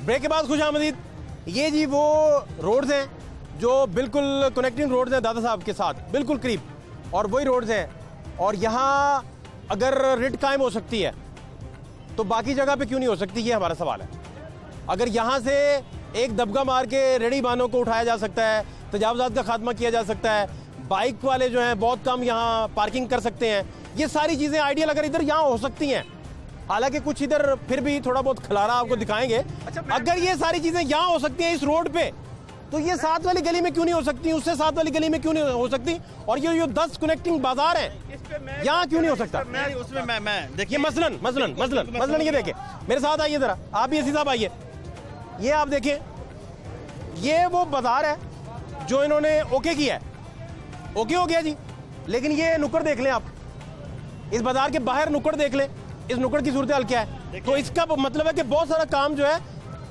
Break के बाद खुशामदीद। ये जी वो रोड्स हैं जो बिल्कुल कनेक्टिंग रोड्स हैं दादा साहब के साथ बिल्कुल करीब, और वही रोड्स हैं। और यहाँ अगर रिट कायम हो सकती है तो बाकी जगह पे क्यों नहीं हो सकती, ये हमारा सवाल है। अगर यहाँ से एक दबका मार के रेडी बानों को उठाया जा सकता है, तजावुज़ात का खात्मा किया जा सकता है, बाइक वाले जो हैं बहुत कम यहाँ पार्किंग कर सकते हैं, ये सारी चीज़ें आइडियल अगर इधर यहाँ हो सकती हैं। हालांकि कुछ इधर फिर भी थोड़ा बहुत खलारा आपको दिखाएंगे। अगर ये सारी चीज़ें यहाँ हो सकती हैं इस रोड पे, तो ये साथ वाली गली में क्यों नहीं हो सकती, उससे साथ वाली गली में क्यों नहीं हो सकती, और ये 10 कनेक्टिंग बाजार हैं यहाँ क्यों नहीं हो सकता। उसमें मैं देखिए मसलन ये देखिए, मेरे साथ आइए जरा, आप भी एसी साहब आइए। ये आप देखिए, ये वो बाजार है जो इन्होंने ओके किया है, ओके हो गया जी। लेकिन ये नुक्कड़ देख लें आप, इस बाजार के बाहर नुक्कड़ देख लें, इस नुक्कड़ की सूरत हाल क्या है। तो इसका मतलब है कि बहुत सारा काम जो है,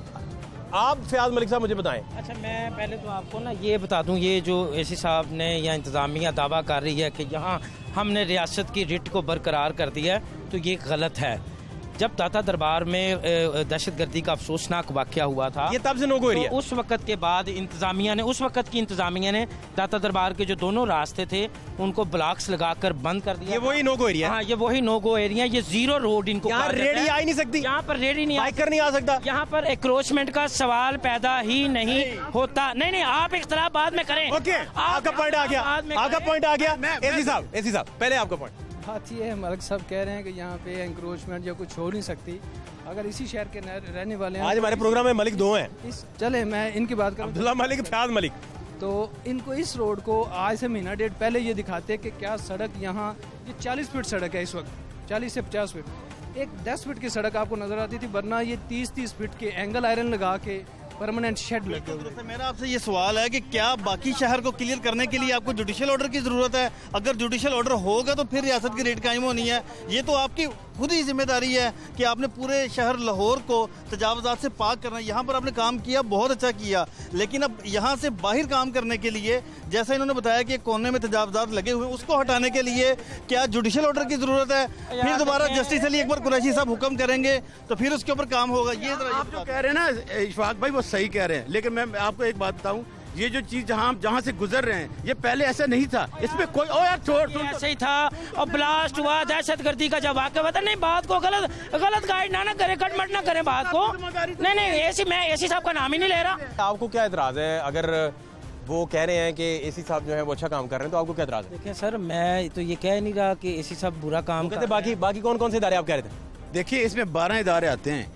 आप फयाज मलिक साहब मुझे बताएं। अच्छा, मैं पहले तो आपको ना ये बता दूं, ये जो एसी साहब ने या इंतज़ामिया दावा कर रही है कि यहाँ हमने रियासत की रिट को बरकरार कर दिया है, तो ये गलत है। जब दाता दरबार में दहशतगर्दी का अफसोसनाक वाक़या हुआ था, ये तब से नो गो एरिया, तो उस वक्त के बाद उस वक्त की इंतजामिया ने दाता दरबार के जो दोनों रास्ते थे उनको ब्लॉक्स लगाकर बंद कर दिया। ये वही नो गो एरिया, हाँ, ये वही नो गो एरिया, ये जीरो रोड इनको यहाँ रेडी आ ही नहीं सकती, यहाँ पर रेडी नहीं, बाइकर नहीं आ सकता, यहाँ पर एंक्रोचमेंट का सवाल पैदा ही नहीं होता। नहीं, आप इख्तलाफ बाद में करें। ओके, आपका पॉइंट आ गया, आपका पॉइंट आ गया। एसी साहब पहले आपका पॉइंट। बात ये है, मलिक साहब कह रहे हैं कि यहाँ पे एंक्रोचमेंट या कुछ हो नहीं सकती। अगर इसी शहर के रहने वाले हैं, आज हमारे प्रोग्राम में मलिक दो हैं, चले मैं इनकी बात करूं, अब्दुल्ला मलिक, फयाज मलिक, तो इनको इस रोड को आज से महीना डेढ़ पहले ये दिखाते कि क्या सड़क यहाँ, ये 40 फीट सड़क है इस वक्त, 40 से 50 फीट, एक 10 फीट की सड़क आपको नजर आती थी, वरना ये 30-30 फीट के एंगल आयरन लगा के परमानेंट शेड लगे हुए। मेरा आपसे ये सवाल है कि क्या बाकी शहर को क्लियर करने के लिए आपको जुडिशियल ऑर्डर की जरूरत है? अगर जुडिशियल ऑर्डर होगा तो फिर रियासत की रेट कायम होनी है। ये तो आपकी खुद ही जिम्मेदारी है कि आपने पूरे शहर लाहौर को तजावुज़ात से पाक करना है। यहाँ पर आपने काम किया, बहुत अच्छा किया, लेकिन अब यहाँ से बाहर काम करने के लिए, जैसा इन्होंने बताया कि कोने में तजावुज़ात लगे हुए, उसको हटाने के लिए क्या जुडिशियल ऑर्डर की जरूरत है? फिर दोबारा जस्टिस अली अकबर कुरैशी साहब हुक्म करेंगे तो फिर उसके ऊपर काम होगा। ये आप जो कह रहे हैं ना इशफाक भाई, वो सही कह रहे हैं, लेकिन मैं आपको एक बात बताऊं, ये जो चीज जहाँ से गुजर रहे हैं, ये पहले ऐसा नहीं था। इसमें कोई यार छोड़ ऐसे ही था, और ब्लास्ट हुआ, दहशतगर्दी का जब वाक़या हुआ था। नहीं, बात को गलत गाइड ना करें, कटमट ना करें बात को। नहीं, मैं एसी साहब का नाम ही नहीं ले रहा। आपको क्या एतराज है? अगर वो कह रहे हैं कि एसी साहब जो है वो अच्छा काम कर रहे हैं, तो आपको क्या एतराज है? देखिए सर, मैं तो ये कह नहीं रहा कि एसी साहब बुरा काम करते। बाकी कौन कौन से इदारे आप कह रहे थे? देखिए, इसमें 12 इदारे आते हैं।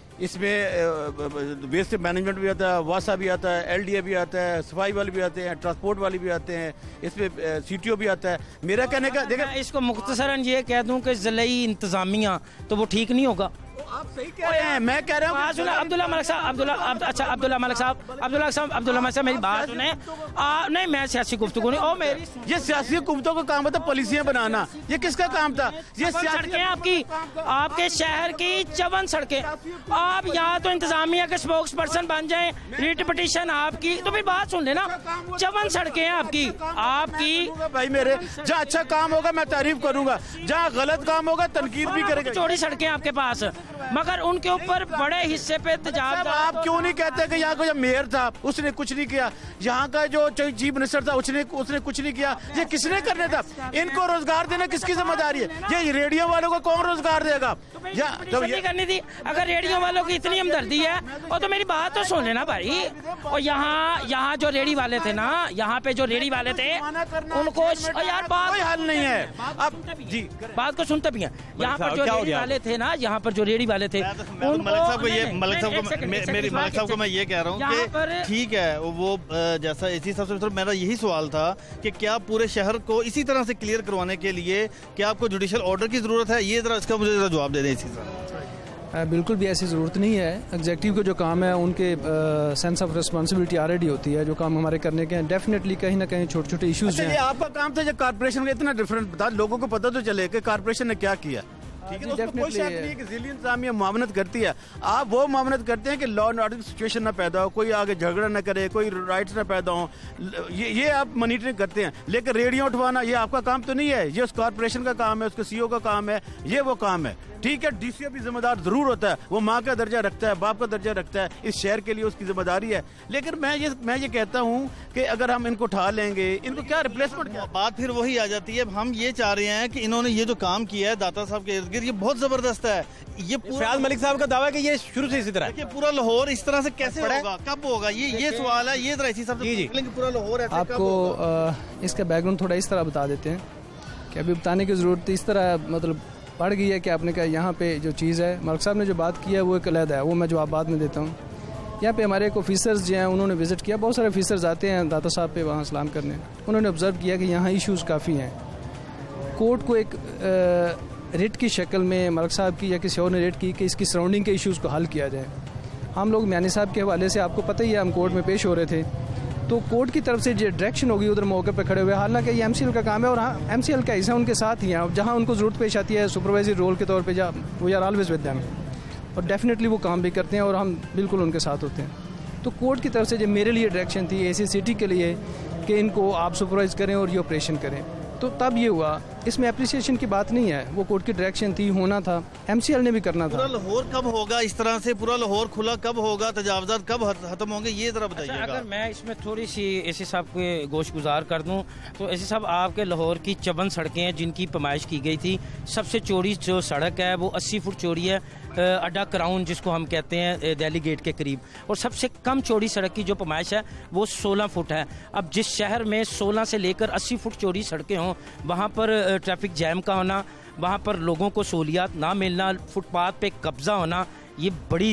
इसमें वेस्ट मैनेजमेंट भी आता है, वासा भी आता है, एलडीए भी आता है, सफाई वाले भी आते हैं, ट्रांसपोर्ट वाले भी आते हैं, इसमें सीटीओ भी आता है। मेरा कहने का देखिए, इसको मुख्तसरन ये कह दूं कि ज़िलाई इंतजामिया तो वो ठीक नहीं होगा। आप सही कह रहे हैं, मैं कह रहा हूँ। अब्दुल्ला मलिक साहब मेरी बात सुने। नहीं, मैं सियासी गुफ्तगू नहीं, और मेरी ये सियासी गुफ्तगू का काम था पॉलिसियां बनाना, ये किसका काम था? ये सड़कें आपके शहर की 54 सड़कें, आप यहाँ तो इंतजामिया के स्पोक्स पर्सन बन जाएं, रिट पिटीशन आपकी, तो फिर बात सुन लेना, 54 सड़कें हैं आपकी भाई मेरे, जहाँ अच्छा काम होगा मैं तारीफ करूंगा, जहाँ गलत काम होगा तनकीद भी करेंगे। चौड़ी सड़कें आपके पास, मगर उनके ऊपर बड़े हिस्से पे तजावुज़। आप क्यों नहीं कहते कि यहाँ का जो मेयर था उसने कुछ नहीं किया, यहाँ का जो चीफ मिनिस्टर था उसने कुछ नहीं किया? ये किसने करने था? इनको रोजगार देना किसकी जिम्मेदारी है? ये रेडियो वालों को कौन रोजगार देगा? तो ये करनी थी। अगर रेडियो वालों की इतनी हमदर्दी है, और तो मेरी बात तो सुन लेना भाई। और यहाँ जो रेडी वाले थे ना, यहाँ पे जो रेडी वाले थे उनको यार बात कोई हल नहीं है। अब जी बात को सुनते भी हैं। यहाँ पर जो रेडी वाले थे ना, यहाँ पर जो रेडी वाले थे, मलिक साहब को मैं ये कह रहा हूँ कि ठीक है, वो जैसा एसी साहब से मेरा यही सवाल था कि क्या पूरे शहर को इसी तरह से क्लियर करवाने के लिए क्या आपको जुडिशियल ऑर्डर की जरूरत है? ये जरा इसका मुझे जवाब दे दें एसी साहब। बिल्कुल भी ऐसी ज़रूरत नहीं है। एग्जेक्टिव का जो काम है, उनके सेंस ऑफ रिस्पांसिबिलिटी ऑलरेडी होती है, जो काम हमारे करने के हैं। डेफिनेटली कहीं ना कहीं छोटे छोटे इश्यूज हैं। ये आपका काम था, जो कारपोरेशन का इतना डिफरेंट बता, लोगों को पता तो चले कि कारपोरेशन ने क्या किया। ठीक है, उसमें कोई शक नहीं है कि ज़िली इंतज़ामिया मुआवनत करती है। आप वो मुआवनत करते हैं कि लॉ एंड ऑर्डर की सिचुएशन ना पैदा हो, कोई आगे झगड़ा ना करे, कोई राइट्स ना पैदा हो, ये आप मॉनिटरिंग करते हैं। लेकिन रेडियो उठवाना ये आपका काम तो नहीं है, ये उस कॉर्पोरेशन का काम है, उसके सीईओ का काम है, ये वो काम है। ठीक है, डीसीओ भी जिम्मेदार जरूर होता है, वो माँ का दर्जा रखता है, बाप का दर्जा रखता है, इस शहर के लिए उसकी जिम्मेदारी है। लेकिन मैं ये कहता हूँ कि अगर हम इनको उठा लेंगे, इनको क्या रिप्लेसमेंट, क्या बात फिर वही आ जाती है। हम ये चाह रहे हैं कि इन्होंने ये जो काम किया है दाता साहब के इर्द गिर्द, ये बहुत जबरदस्त है। ये फयाज मलिक साहब का दावा है कि ये शुरू से इसी तरह है। पूरा लाहौर इस तरह से कैसे होगा, कब होगा, ये सवाल है। ये इसी सब पूरा लाहौर ऐसे आपको इसका बैकग्राउंड थोड़ा इस तरह बता देते हैं कि अभी बताने की जरूरत इस तरह मतलब पड़ गई है कि आपने कहा यहाँ पे जो चीज़ है, मलिक साहब ने जो बात की है वो एक अलग है, वो मैं जवाब बाद में देता हूँ। यहाँ पे हमारे एक ऑफिसर्स जो हैं उन्होंने विज़िट किया, बहुत सारे ऑफिसर्स आते हैं दाता साहब पे वहाँ सलाम करने। उन्होंने ऑब्ज़र्व किया कि यहाँ इश्यूज़ काफ़ी हैं। कोर्ट को एक रिट की शक्ल में मलिक साहब की या किसी और ने रिट की कि इसकी सराउंडिंग के इश्यूज़ को हल किया जाए। हम लोग म्यानी साहब के हवाले से आपको पता ही है, हम कोर्ट में पेश हो रहे थे, तो कोर्ट की तरफ से जो डायरेक्शन होगी उधर मौके पर खड़े हुए, हालांकि ये एमसीएल का काम है और हाँ एमसीएल का हिस्सा उनके साथ ही है, जहाँ उनको ज़रूरत पेश आती है सुपरवाइजरी रोल के तौर पे we are always with them, और डेफिनेटली वो काम भी करते हैं और हम बिल्कुल उनके साथ होते हैं। तो कोर्ट की तरफ से जो मेरे लिए डायरेक्शन थी एसी सिटी के लिए कि इनको आप सुपरवाइज करें और ये ऑपरेशन करें, तो तब ये हुआ। इसमें अप्रिसिएशन की बात नहीं है, वो कोर्ट की डायरेक्शन थी, होना था, एमसीएल ने भी करना था। पूरा लाहौर कब होगा इस तरह से, पूरा लाहौर खुला कब होगा, तजावजात कब खत्म होंगे, ये जरा बताइएगा। अगर मैं इसमें थोड़ी सी एसी साहब के गोश गुजार कर दूं तो एसी साहब आपके लाहौर की 54 सड़कें हैं जिनकी पैमाइश की गई थी। सबसे चौड़ी जो सड़क है वो 80 फुट चौड़ी है, अड्डा क्राउन जिसको हम कहते हैं दिल्ली गेट के करीब, और सबसे कम चौड़ी सड़क की जो पैमाइश है वो 16 फुट है। अब जिस शहर में 16 से लेकर 80 फुट चौड़ी सड़कें हों, वहाँ पर ट्रैफिक जैम का होना, वहाँ पर लोगों को सहूलियात ना मिलना, फुटपाथ पे कब्जा होना, ये बड़ी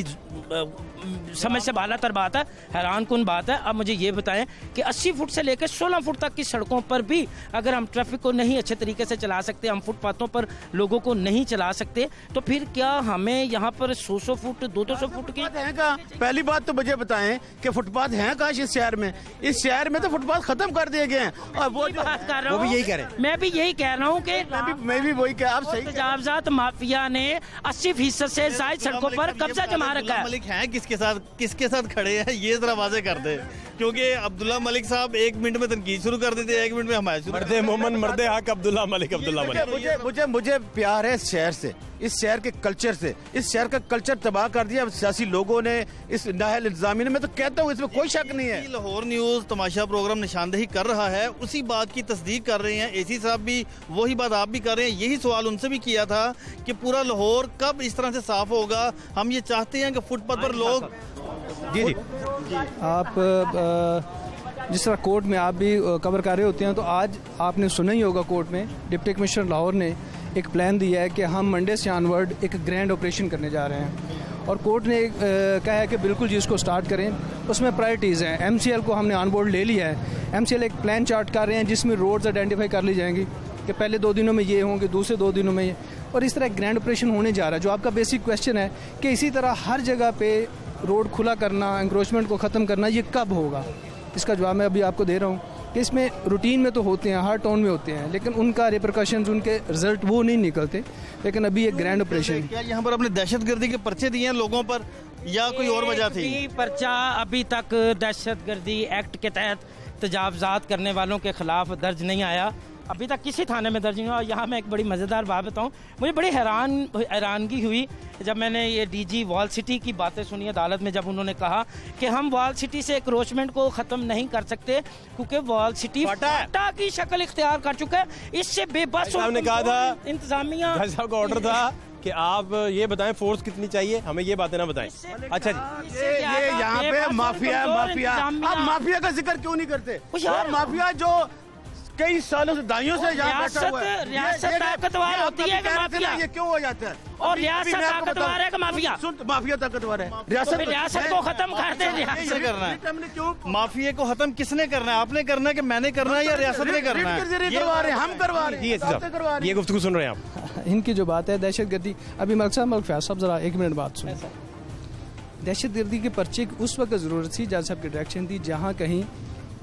समझ से बाला तर बात है, हैरान कुन बात है। अब मुझे ये बताएं कि 80 फुट से लेकर 16 फुट तक की सड़कों पर भी अगर हम ट्रैफिक को नहीं अच्छे तरीके से चला सकते, हम फुटपाथों पर लोगों को नहीं चला सकते, तो फिर क्या हमें यहाँ पर 100 फुट 200 फुट की है का? पहली बात तो मुझे बताएं कि फुटपाथ हैं काश इस शहर में? इस शहर में तो फुटपाथ खत्म कर दिए गए हैं, और वो बात कर रहा हूँ, वो भी यही कह रहे हैं। मैं भी यही कह रहा हूँ कि मैं भी वही कह, आप सही तजावजात माफिया ने 80% से ज्यादा सड़कों पर कब्जा जमा रखा है। मलिक हैं किसके साथ खड़े हैं, ये जरा वाजे कर दे, क्योंकि अब्दुल्ला मलिक साहब 1 मिनट में तनकीद शुरू कर देते, 1 मिनट में हमारे मर्दे मोमन मर्दे हक अब्दुल्ला मलिक। मुझे प्यार है इस शहर से, इस शहर के कल्चर से। इस शहर का कल्चर तबाह कर दिया सियासी लोगों ने, इस नाहल इंतजामी ने। मैं तो कहता हूँ इसमें कोई शक नहीं है। लाहौर न्यूज़ तमाशा प्रोग्राम निशानदेही कर रहा है, उसी बात की तस्दीक कर रहे हैं एसी साहब भी, वही बात आप भी कर रहे हैं। यही सवाल उनसे भी किया था कि पूरा लाहौर कब इस तरह से साफ होगा। हम ये चाहते हैं कि फुटपाथ पर लोग जी आप जिस तरह कोर्ट में आप भी कवर कर रहे होते हैं, तो आज आपने सुना ही होगा कोर्ट में डिप्टी कमिश्नर लाहौर ने एक प्लान दिया है कि हम मंडे से ऑनवर्ड एक ग्रैंड ऑपरेशन करने जा रहे हैं, और कोर्ट ने कहा है कि बिल्कुल जी इसको स्टार्ट करें। उसमें प्रायोरिटीज़ हैं, एमसीएल को हमने ऑन बोर्ड ले लिया है, एमसीएल एक प्लान चार्ट कर रहे हैं जिसमें रोड्स आइडेंटिफाई कर ली जाएंगी कि पहले 2 दिनों में ये होंगे, दूसरे 2 दिनों में ये, और इस तरह एक ग्रैंड ऑपरेशन होने जा रहा है। जो आपका बेसिक क्वेश्चन है कि इसी तरह हर जगह पे रोड खुला करना, एंक्रोचमेंट को ख़त्म करना, ये कब होगा, इसका जवाब मैं अभी आपको दे रहा हूँ कि इसमें रूटीन में तो होते हैं, हर टाउन में होते हैं, लेकिन उनका रिपरकशंस, उनके रिजल्ट वो नहीं निकलते। लेकिन अभी एक ग्रैंड ऑपरेशन, क्या यहाँ पर अपने दहशतगर्दी के पर्चे दिए हैं लोगों पर या कोई और वजह थी? पर्चा अभी तक दहशतगर्दी एक्ट के तहत तजावजात करने वालों के खिलाफ दर्ज नहीं आया, अभी तक किसी थाने में दर्ज नहीं हुआ। यहाँ मैं एक बड़ी मज़ेदार बात बताऊँ, मुझे बड़ी हैरानगी हुई जब मैंने ये डीजी वॉल सिटी की बातें सुनी अदालत में, जब उन्होंने कहा कि हम वॉल सिटी से एंक्रोचमेंट को ख़त्म नहीं कर सकते क्योंकि वॉल सिटी फाटा की शक्ल इख्तियार कर चुका है। इससे बेबस ने कहा था, इंतजामिया साहब का ऑर्डर था कि आप ये बताएं फोर्स कितनी चाहिए, हमें ये बातें ना बताएं। अच्छा जी, ये यहाँ पे माफिया आप माफिया का जिक्र क्यों नहीं करते? माफिया जो कई सालों से दाइयों से यहाँ बैठा हुआ है, रियासत ताकतवर होती है कि माफिया? ये क्यों हो जाता है? और रियासत ताकतवर है कि माफिया? सुन, माफिया ताकतवर है, रियासत को खत्म कर दे। रियासत करना है, माफिया को खत्म किसने करना है? आपने करना है कि मैंने करना है या रियासत ने करना है? हम करवा रहे हैं, ये गुफ्तगू सुन रहे हैं आप। इनकी जो बात है दहशतगर्दी, अभी मलिक फयाज साहब जरा 1 मिनट बात सुन। दहशतगर्दी के पर्चे उस वक्त ज़रूरत थी, जज साहब की डायरेक्शन थी, जहाँ कहीं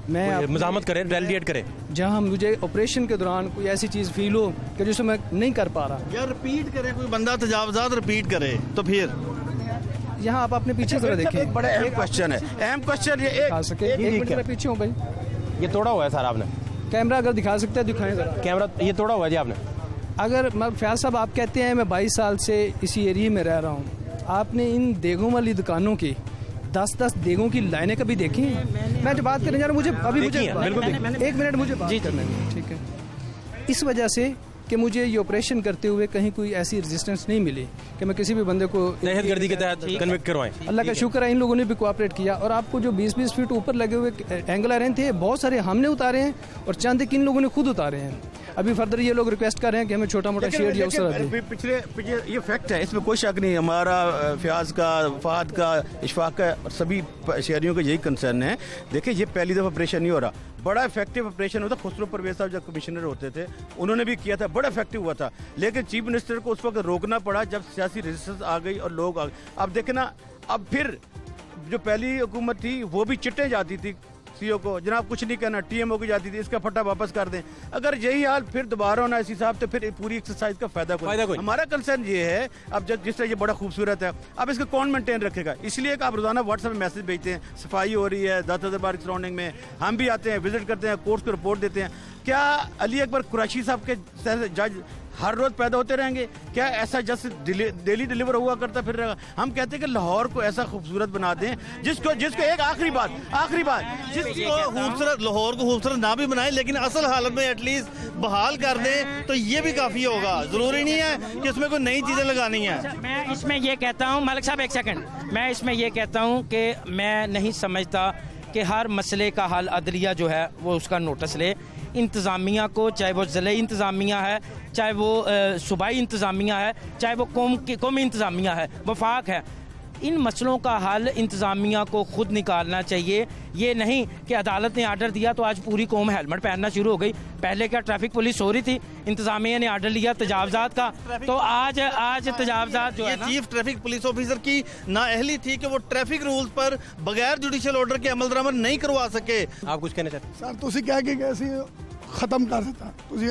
मैं मजामत करें, रेलिएट करें। जहाँ मुझे ऑपरेशन के दौरान कोई ऐसी चीज़ फील हो कि जिसे मैं नहीं कर पा रहा, या रिपीट करे, कोई बंदा तजावजात रिपीट करे, तो फिर यहाँ आप अपने पीछे जरा देखें। बड़ा अहम क्वेश्चन है, अहम क्वेश्चन ये दिखा सके, एक मिनट जरा पीछे हो भाई। ये तोड़ा हुआ है सर आपने, कैमरा अगर दिखा सकते हैं दिखाएं जरा। कैमरा ये तोड़ा हुआ है जी आपने। अगर फयाज साहब आप कहते हैं मैं 22 साल से इसी एरिया में रह रहा हूँ, आपने इन देगों वाली दुकानों की 10-10 देगों की लाइनें कभी देखी हैं? मैं जो बात करने जा रहा हूँ, मुझे अभी मुझे एक मिनट मुझे बात करना है, ठीक है। इस वजह से कि मुझे ये ऑपरेशन करते हुए कहीं कोई ऐसी रेजिस्टेंस नहीं मिली कि मैं किसी भी बंदे को दहशतगर्दी के तहत कन्विक्ट करवाएं। अल्लाह का शुक्र है इन लोगों ने भी कोऑपरेट किया। और आपको जो 20-20 फीट ऊपर लगे हुए एंगल आ रहे थे, बहुत सारे हमने उतारे हैं और चंद एक इन लोगों ने खुद उतारे हैं। अभी फर्दर ये लोग रिक्वेस्ट कर रहे हैं कि हमें छोटा मोटा शेड या पिछले ये फैक्ट है, इसमें कोई शक नहीं। हमारा फयाज का, फहद का, इशफाक का और सभी शहरियों का यही कंसर्न है। देखिए ये पहली दफ़ा ऑपरेशन नहीं हो रहा, बड़ा इफेक्टिव ऑपरेशन होता। खुसरो परवेज साहब जब कमिश्नर होते थे उन्होंने भी किया था, बड़ा इफेक्टिव हुआ था। लेकिन चीफ मिनिस्टर को उस वक्त रोकना पड़ा जब सियासी रेजिस्टेंस आ गई और लोग आ गए। अब देखना, अब फिर जो पहली हुकूमत थी वो भी चिट्टे जाती थी सीओ को, जनाब कुछ नहीं कहना, टीएमओ की जाती थी, इसका फटा वापस कर दें। अगर यही हाल फिर दोबारा होना इस हिसाब तो फिर पूरी एक्सरसाइज का फायदा कोई। हमारा कंसर्न ये है, अब जिस तरह ये बड़ा खूबसूरत है, अब इसका कौन मेंटेन रखेगा? इसलिए आप रोजाना व्हाट्सएप में मैसेज भेजते हैं, सफाई हो रही है दाता दरबार की सराउंडिंग में, हम भी आते हैं, विजिट करते हैं, कोर्ट्स को रिपोर्ट देते हैं। क्या अली अकबर कुरैशी साहब के जज हर रोज पैदा होते रहेंगे? क्या ऐसा जस्ट डेली डिलीवर हुआ करता फिर रहेगा? हम कहते हैं कि लाहौर को ऐसा खूबसूरत बना दें जिसको एक आखिरी बात जिसको खूबसूरत, लाहौर को खूबसूरत ना भी बनाए लेकिन असल हालत में एटलीस्ट बहाल कर दें, तो ये भी काफी होगा। जरूरी नहीं है कि उसमें कोई नई चीजें लगानी है। मैं इसमें ये कहता हूँ, मालिक साहब एक सेकंड, मैं इसमें ये कहता हूँ कि मैं नहीं समझता कि हर मसले का हल अदलिया जो है वो उसका नोटिस ले। इंतज़ामिया को, चाहे वो ज़िले इंतज़ामिया है, चाहे वो सूबाई इंतज़ामिया है, चाहे वो कौमी इंतज़ामिया है, वफाक है, इन मसलों का हल इंतज़ामिया को खुद निकालना चाहिए। ये नहीं कि अदालत ने आर्डर दिया तो आज पूरी कौम हेलमेट पहनना शुरू हो गई। पहले क्या ट्रैफिक पुलिस हो रही थी, इंतज़ामिया ने आर्डर लिया तजावजात का, तो आज तजावजात जो है ना, चीफ ट्रैफिक पुलिस ऑफिसर की नाअहली थी कि वो ट्रैफिक रूल्स पर बगैर जुडिशियल ऑर्डर के अमल दरामद नहीं करवा सके। आप कुछ कहना चाहते? सर तुसी कह के कैसे खत्म कर सकता, तुसी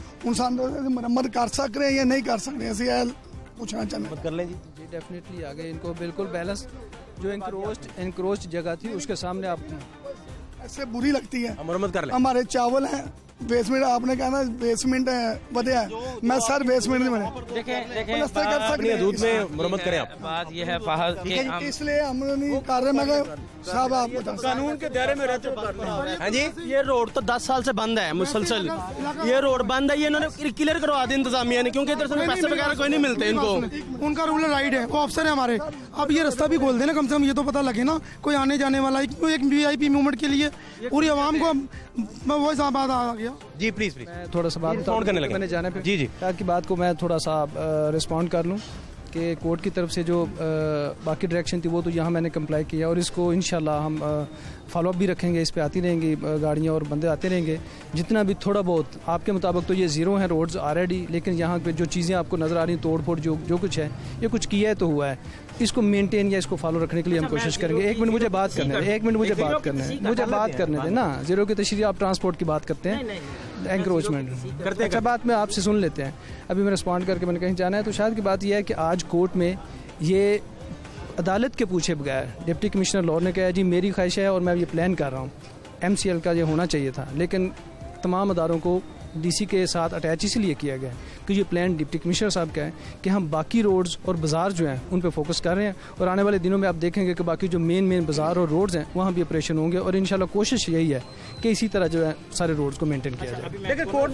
इंसान मरम्मत कर सक रहे हैं या नहीं कर सकते, ऐसे पूछना चाहते कर लें जी। डेफिनेटली आगे इनको बिल्कुल बैलेंस, जो एनक्रोच्ड जगह थी उसके सामने आप ऐसे बुरी लगती है। मरम्मत कर लें। हमारे चावल हैं, बेसमेंट आपने कहा ना बेसमेंट बढ़िया है, मैं सर बेसमेंट नहीं बने। देखें कर सकते दूध में मरम्मत करें आप। बात ये है फहद के इसलिए हम नहीं कर रहे। मैं साहब आप कानून के दायरे में रहते हो। हाँ जी, ये रोड तो 10 साल से बंद है मुसलसल, ये रोड बंद है। ये इन्होंने क्लियर करवा दी इंतजामिया ने, क्योंकि इधर से पैसे वगैरह कोई नहीं मिलते इनको। उनका रूल राइट है, वो अफसर है हमारे। अब ये रास्ता भी खोल देना कम से कम, ये तो पता लगे ना कोई आने जाने वाला है। क्यों एक वीआईपी मूवमेंट के लिए पूरी आवाम को वो बात आ गया जी। प्लीज थोड़ा सा बात करने लगे मैंने जाने पे जी की बात को मैं थोड़ा सा रिस्पॉन्ड कर लूँ कि कोर्ट की तरफ से जो बाकी डायरेक्शन थी वो तो यहाँ मैंने कंप्लाई किया, और इसको इंशाल्लाह हम फॉलोअप भी रखेंगे। इस पे आती रहेंगी गाड़ियाँ और बंदे आते रहेंगे, जितना भी थोड़ा बहुत आपके मुताबिक तो ये ज़ीरो हैं रोड्स ऑलरेडी, लेकिन यहाँ पे जो चीज़ें आपको नज़र आ रही हैं, तोड़ फोड़ जो कुछ है, ये कुछ किया है तो हुआ है। इसको मेंटेन या इसको फॉलो रखने के लिए हम कोशिश करेंगे। एक मिनट मुझे बात करने दें ना। जीरो की तशरीह आप ट्रांसपोर्ट की बात करते हैं, एंक्रोचमेंट करते हैं। अच्छा, बात में आपसे सुन लेते हैं। अभी मैं रिस्पॉन्ड करके मैंने कहीं जाना है, तो शायद की बात यह है कि आज कोर्ट में ये अदालत के पूछे बगैर डिप्टी कमिश्नर लाहौर ने कहा जी मेरी ख्वाहिश है और मैं ये प्लान कर रहा हूँ, MCL का ये होना चाहिए था, लेकिन तमाम अदारों को DC के साथ अटैच इसलिए किया गया कि ये प्लान डिप्टी कमिश्नर साहब का है कि हम बाकी रोड्स और बाज़ार जो हैं उन पे फोकस कर रहे हैं, और आने वाले दिनों में आप देखेंगे कि बाकी जो मेन बाज़ार और रोड्स हैं वहाँ भी ऑपरेशन होंगे, और इंशाल्लाह कोशिश यही है कि इसी तरह जो है सारे रोड्स को मेंटेन किया जाए। लेकिन कोर्ट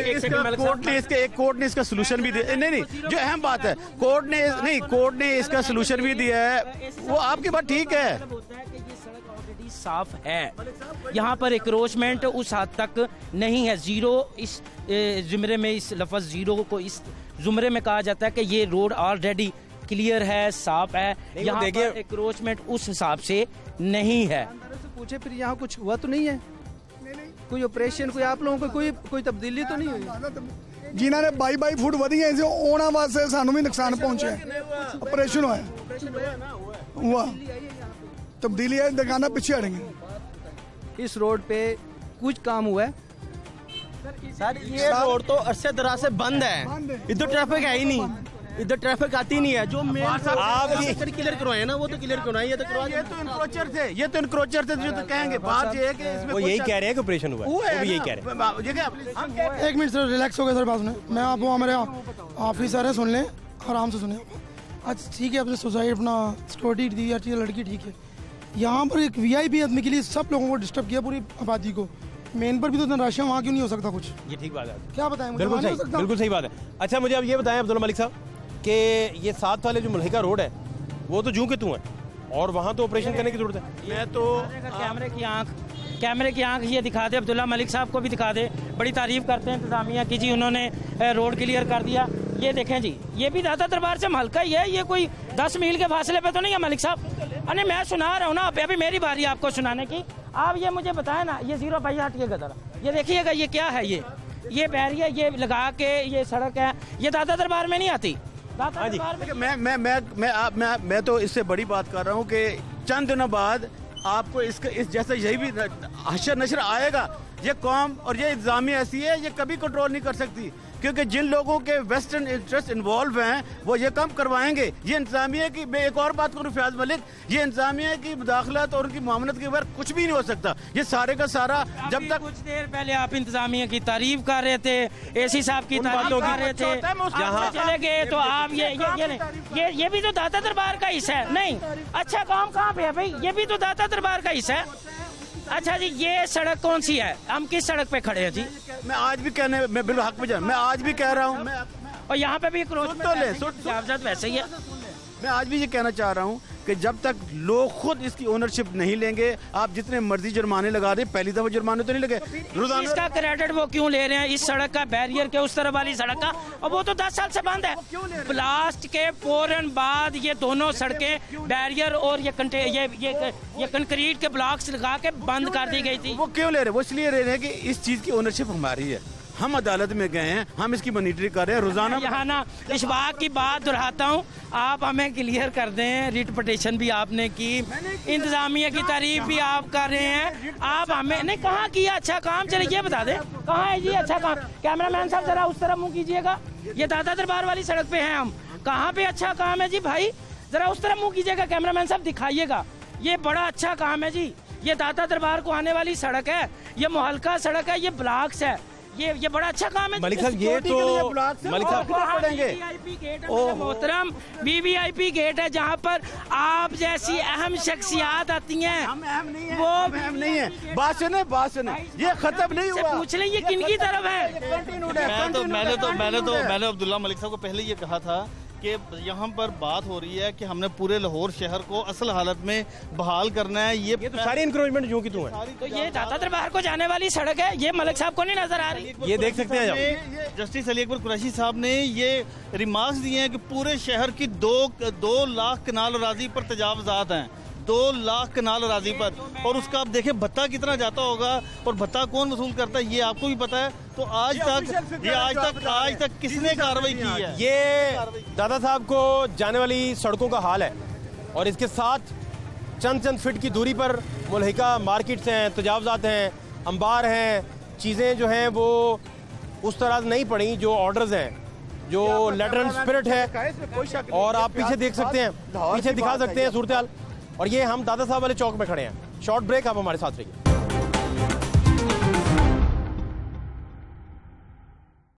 ने इसका सोल्यूशन भी दिया। नहीं, जो अहम बात है, कोर्ट ने इसका सोल्यूशन भी दिया है, वो आपकी बात ठीक है, साफ है। यहाँ पर एंक्रोचमेंट उस हद तक नहीं है। जीरो इस जुमरे में, इस लफ्ज़ जीरो को इस जुमरे में कहा जाता है कि ये रोड ऑलरेडी क्लियर है, साफ है। यहाँ पर एंक्रोचमेंट उस हिसाब से नहीं है। पूछे फिर यहाँ कुछ हुआ तो नहीं है, कोई ऑपरेशन, कोई आप लोगों को कोई तब्दीली तो नहीं हुई? जिन्होंने 22 फुट वधिया आने वास्ते सानू भी नुकसान पहुंचे, ऑपरेशन हुआ तब्दीली है, दुकाना पिछे हटेंगे। इस रोड पे कुछ काम हुआ है? सर ये रोड तो अरसे दराज से बंद है, इधर ट्रैफिक है ही नहीं, इधर ट्रैफिक आती नहीं है। जो मेन आप क्लियर करवाए ना वो तो क्लियर करवाए, ये तो करवा, ये तो इनक्रोचर थे, ये तो इनक्रोचर थे जो तो कहेंगे। बात ये है कि इसमें वो यही कह रहे हैं कि ऑपरेशन हुआ है, वो भी यही कह रहे हैं। एक मिनट सर, रिलैक्स हो गए सर, बात सुने। मैं आपको हमारे ऑफिसर है, सुन लें, आराम से सुने। अच्छा ठीक है, अपने सोसाइटी अपना सिक्योरिटी दी, हर चीज़ लड़की ठीक है। यहाँ पर एक VIP आदमी के लिए सब लोगों को डिस्टर्ब किया, पूरी आबादी को। मेन पर भी तो इतना रश है, वहाँ क्यों नहीं हो सकता कुछ? ये ठीक बात है, क्या बताएं? बिल्कुल सही, बिल्कुल सही बात है। अच्छा मुझे अब ये बताएं अब्दुल्ला मलिक साहब कि ये साथ वाले जो मुल्हिका रोड है वो तो जूं के तू है, और वहाँ तो ऑपरेशन करने की जरूरत है। मैं तो कैमरे की आंख ये दिखा दे, अब्दुल्ला मलिक साहब को भी दिखा दे। बड़ी तारीफ करते हैं इंतजामिया की जी, उन्होंने रोड क्लियर कर दिया। ये देखें जी, ये भी दाता दरबार से हल्का ही है, ये कोई 10 मील के फासले पे तो नहीं है मलिक साहब। अरे मैं सुना रहा हूँ ना, अभी मेरी बारी आपको सुनाने की। आप ये मुझे बताएं ना, ये 0 भाई हटिएगा जरा, ये देखिएगा ये क्या है, ये बैरियर ये लगा के ये सड़क है, ये दाता दरबार में नहीं आती। दाता दरबार में मैं तो इससे बड़ी बात कर रहा हूँ कि चंद दिनों बाद आपको इस जैसा यही भी हशर नशर आएगा। ये कौम और ये इंतजामिया ऐसी है, ये कभी कंट्रोल नहीं कर सकती, क्योंकि जिन लोगों के वेस्टर्न इंटरेस्ट इन्वॉल्व हैं वो ये काम करवाएंगे। ये इंतजामिया की, मैं एक और बात करूँ फयाज मलिक, ये इंतजामिया की मुदाखलत और उनकी मामलत के बगैर कुछ भी नहीं हो सकता। ये सारे का सारा जब तक कुछ देर पहले आप इंतजामिया की तारीफ कर रहे थे, AC साहब की तारीफ कर रहे थे, जहाँ चले गए तो आप ये भी तो दाता दरबार का हिस्सा है। नहीं, अच्छा काम कहाँ पे है भाई, ये भी तो दाता दरबार का हिस्सा है। अच्छा जी, ये सड़क कौन सी है, हम किस सड़क पे खड़े हैं जी? मैं आज भी कहने, मैं बिल्कुल हक पे जा, मैं आज भी कह रहा हूँ, और यहाँ पे भी वैसे ही है। मैं आज भी ये कहना चाह रहा हूँ कि जब तक लोग खुद इसकी ओनरशिप नहीं लेंगे, आप जितने मर्जी जुर्माने लगा दे, पहली दफा जुर्माने तो नहीं लगे रोजाना। इसका क्रेडिट वो क्यों ले रहे हैं, इस सड़क का, बैरियर के उस तरफ वाली सड़क का, और वो तो 10 साल से बंद है। ब्लास्ट के फौरन बाद ये दोनों सड़कें बैरियर और ये कंक्रीट के ब्लॉक्स लगा के बंद कर दी गई थी। वो क्यों ले रहे हैं? वो इसलिए ले रहे हैं कि इस चीज की ओनरशिप हमारी है, हम अदालत में गए हैं, हम इसकी मॉनिटरिंग कर रहे हैं रोजाना। यहाँ ना इस बात की बात दोहराता हूँ, आप हमें क्लियर कर दें, रिट पिटीशन भी आपने की, इंतजामिया की तारीफ भी आप कर रहे हैं, आप हमें नहीं कहाँ किया अच्छा काम, चले ये बता दें कहाँ है जी अच्छा काम। कैमरामैन साहब जरा उस तरफ मुँह कीजिएगा, ये दाता दरबार वाली सड़क पे हैं हम, कहाँ पे अच्छा काम है जी भाई, जरा उस तरफ मुँह कीजिएगा, कैमरामैन साहब दिखाइएगा, ये बड़ा अच्छा काम है जी। ये दाता दरबार को आने वाली सड़क है, ये मुहल्का सड़क है, ये ब्लॉक्स है, ये बड़ा अच्छा काम है मलिक साहब। ये तो मलिक साहब पड़ेंगे मोहतरम VVIP गेट है, जहाँ पर आप जैसी अहम शख्सियात आती हैं। हम अहम नहीं है, वो अहम नहीं है। बात सुने, ये खत्म नहीं हुआ। पूछ लें ये किन की तरफ है। मैंने अब्दुल्ला मलिक साहब को पहले ये कहा था कि यहाँ पर बात हो रही है कि हमने पूरे लाहौर शहर को असल हालत में बहाल करना है। ये तो सारी इंक्रोचमेंट जो की तू है, तो ये दाता दरबार को जाने वाली सड़क है, ये मलिक साहब को नहीं नजर आ रही। ये देख सकते हैं जस्टिस अली अकबर कुरैशी साहब ने ये रिमार्क्स दिए हैं कि पूरे शहर की 2 लाख कनाल अराजी पर तजावजात हैं, 2 लाख कनाल अराजी पर, और उसका आप देखें भत्ता कितना जाता होगा और भत्ता कौन वसूल करता है ये आपको भी पता है। तो आज तक किसने कार्रवाई की है? ये दादा साहब को जाने वाली सड़कों का हाल है, और इसके साथ चंद फीट की दूरी पर मुल्हिका मार्केट्स हैं, तजावजात हैं, अंबार हैं, चीज़ें जो हैं वो उस तरह नहीं पड़ी जो ऑर्डर्स हैं, जो लेटर एंड स्पिरिट है। और आप पीछे देख सकते हैं, पीछे दिखा सकते हैं सूरत हाल। और ये हम दादा साहब वाले चौक में खड़े हैं। शॉर्ट ब्रेक, आप हमारे साथ रहिए।